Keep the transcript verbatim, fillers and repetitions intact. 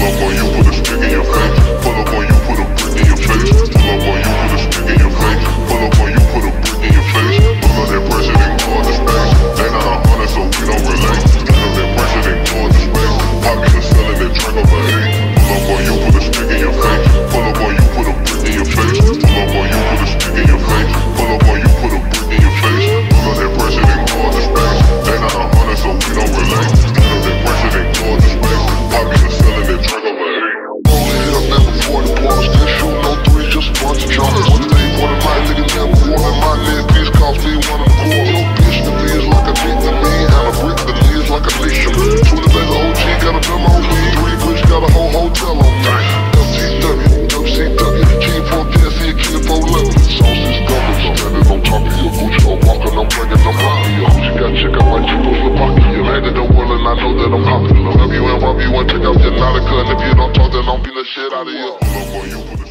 up on you, put a stick in your face. Pull up on you, put a brick in your face. Pull up on you, put a stick in your face. Pull up on you, put a brick in your face. Look up that president toward the space. They not a hundred, so we don't relate. Look up that president toward the space. Poppy was selling that track over eight. Pull up on you, put a stick in your face. Pull up on you, put a brick in your face. Pull up on you, put a stick in your face. Pull up on you, put a brick in your face. Look up that president toward the space. They not a hundred, so we don't relate. Look up that president toward the space. Poppy was selling that track over eight. Rolling it up now before the bars. Still shooting no threes, just a bunch of choppers. One day, one of my niggas never wanted my neck. This cost me one of the cores. Your bitch to me is like a dick to me, and a brick to me is like a leash. Twenty days of O G got a demo on me. Three bricks got a whole hotel on me. F T W, W C W, King for ten, see a kid for eleven. Sauce is double, standing on top of your Gucci. I'm walking, I'm bringing them rock me up. She got chick out like Czechoslovakia. Landed the world and I know that I'm popular. W and Robbie, one check out your Nautica, and if you don't talk, then I'm beating the shit out of you.